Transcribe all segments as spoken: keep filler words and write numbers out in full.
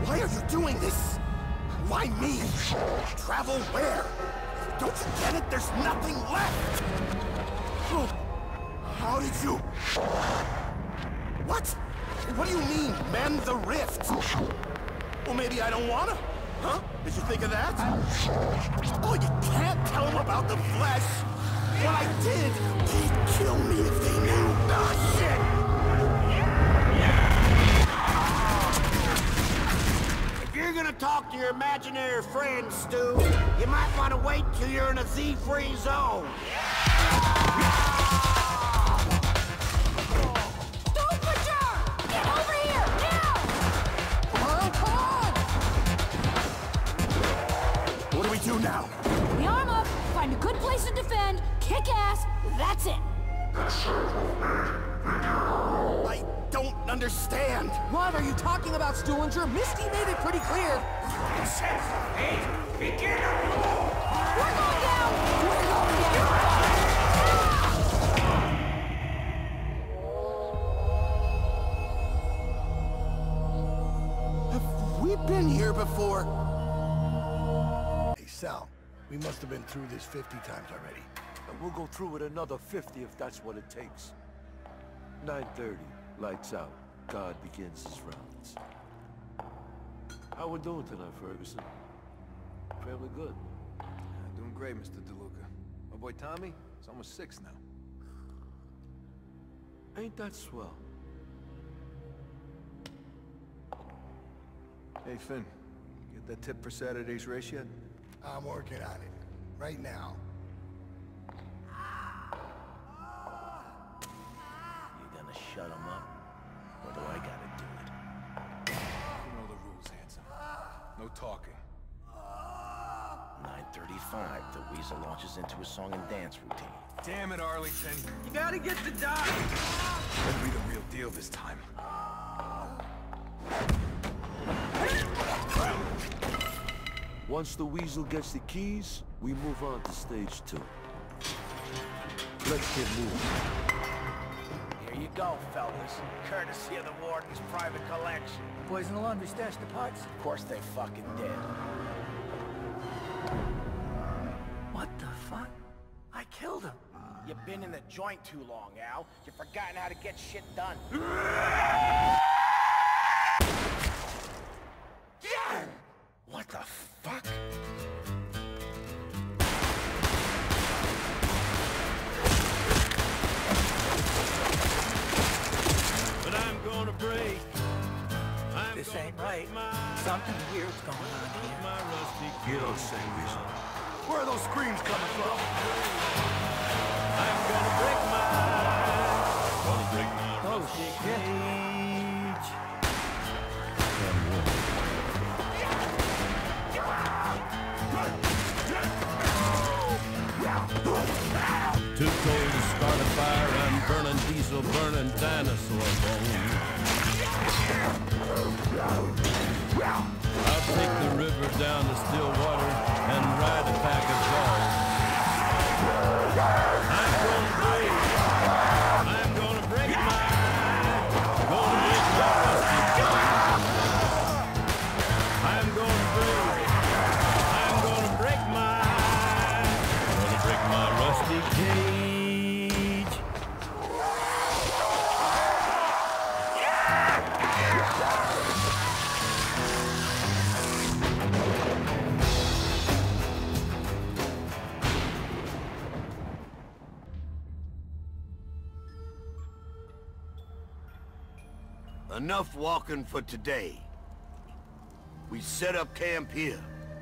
Why are you doing this? Why me? Travel where? Don't you get it? There's nothing left! Oh, how did you... What? What do you mean, mend the rift? Well, maybe I don't wanna. Huh? Did you think of that? Oh, you can't tell them about the flesh! What I did, they'd kill me if they knew. Ah, shit! If you're gonna talk to your imaginary friends, Stu, you might want to wait till you're in a Z-free zone. Do now. We arm up, find a good place to defend, kick ass, that's it. I don't understand. What are you talking about, Stuhlinger? Misty made it pretty clear. Hey, begin! We're going down! We're going down! Have we been here before? Sal, we must have been through this fifty times already. And we'll go through it another fifty if that's what it takes. nine thirty, lights out. God begins his rounds. How we doing tonight, Ferguson? Family good? Yeah, doing great, Mister DeLuca. My boy Tommy, he's almost six now. Ain't that swell? Hey, Finn. Get that tip for Saturday's race yet? I'm working on it. Right now. You gonna shut him up? Or do I gotta do it? You know the rules, handsome. No talking. nine thirty-five, the Weasel launches into a song and dance routine. Damn it, Arlington. You gotta get the dot! Better be the real deal this time. Once the Weasel gets the keys, we move on to stage two. Let's get moving. Here you go, fellas. Courtesy of the Warden's private collection. Boys in the laundry stashed the parts. Of course they fucking did. What the fuck? I killed him. You've been in the joint too long, Al. You've forgotten how to get shit done. What the fuck? But I'm gonna break. I'm This gonna ain't break right. my, Something weird's going on here. my rusty You don't say, Weasel. Where are those screams coming from? I'm gonna break my, gonna break my Oh, rusty shit. cage. Too cold to start a fire, I'm burning diesel, burning dinosaur bones. I'll take the river down to Stillwater and ride a pack of dogs. I'm gonna break, I'm gonna break my, gonna break my rusty cage. I'm gonna break, I'm gonna break my, gonna break my rusty cage. Enough walking for today. We set up camp here.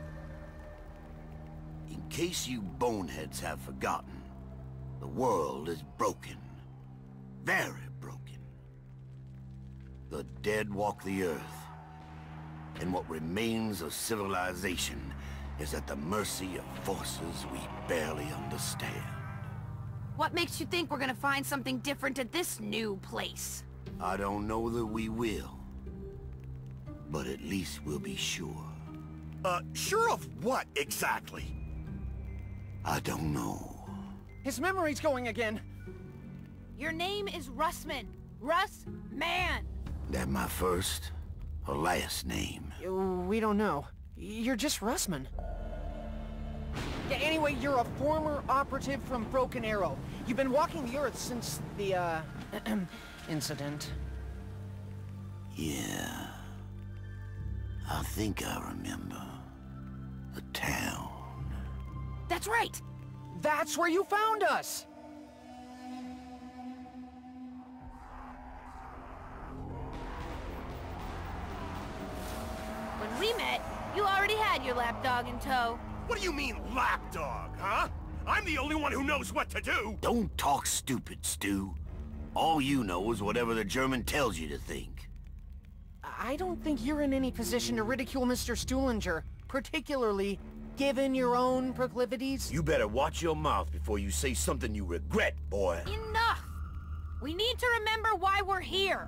In case you boneheads have forgotten, the world is broken. Very broken. The dead walk the earth, and what remains of civilization is at the mercy of forces we barely understand. What makes you think we're gonna find something different at this new place? I don't know that we will, but at least we'll be sure. Uh, sure of what, exactly? I don't know. His memory's going again. Your name is Russman. Russ Man. That my first Her last name? We don't know. You're just Russman. Yeah, anyway, you're a former operative from Broken Arrow. You've been walking the Earth since the, uh, incident. Yeah. I think I remember. The town. That's right! That's where you found us! When we met, you already had your lapdog in tow. What do you mean, lapdog, huh? I'm the only one who knows what to do! Don't talk stupid, Stu. All you know is whatever the German tells you to think. I don't think you're in any position to ridicule Mister Stuhlinger, particularly given your own proclivities. You better watch your mouth before you say something you regret, boy. Enough! We need to remember why we're here.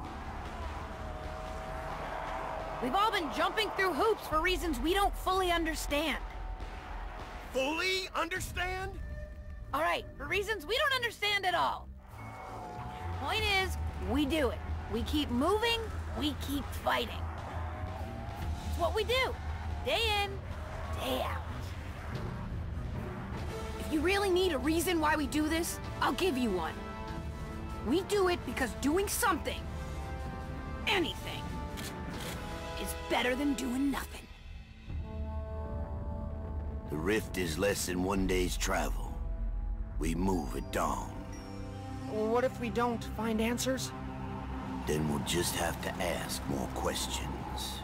We've all been jumping through hoops for reasons we don't fully understand. Fully understand? All right, for reasons we don't understand at all. Point is, we do it. We keep moving, we keep fighting. It's what we do, day in, day out. If you really need a reason why we do this, I'll give you one. We do it because doing something, anything, is better than doing nothing. The rift is less than one day's travel. We move at dawn. What if we don't find answers? Then we'll just have to ask more questions.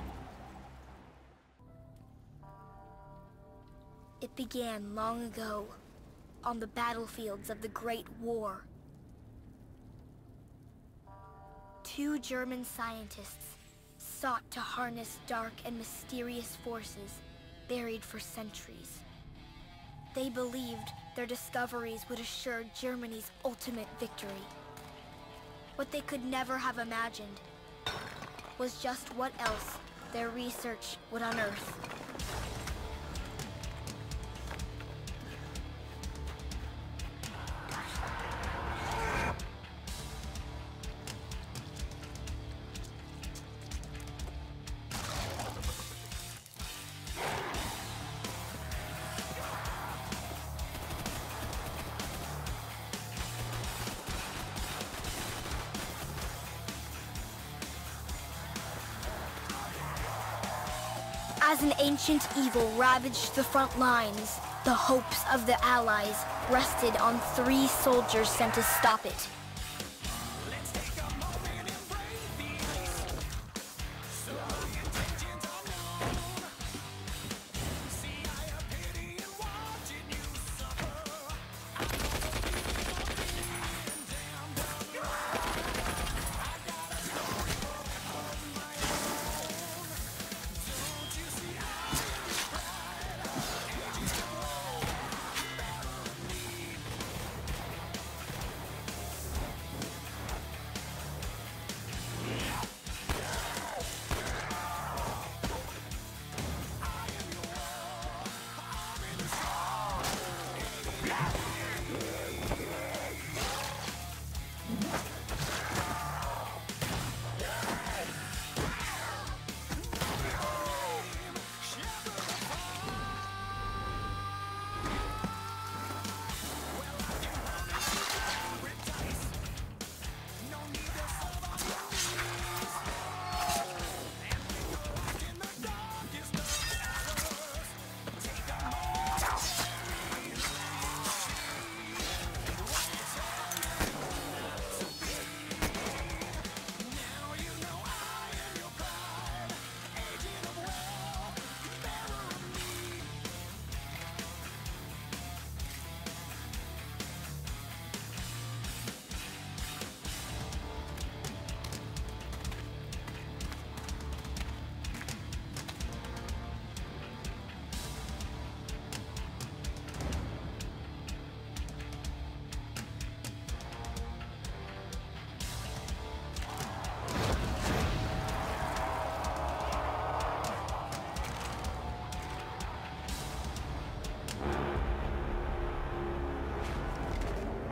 It began long ago, on the battlefields of the Great War. Two German scientists sought to harness dark and mysterious forces buried for centuries. They believed their discoveries would assure Germany's ultimate victory. What they could never have imagined was just what else their research would unearth. As an ancient evil ravaged the front lines, the hopes of the Allies rested on three soldiers sent to stop it.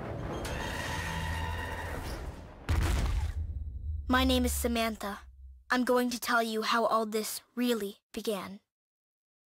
My name is Samantha. I'm going to tell you how all this really began.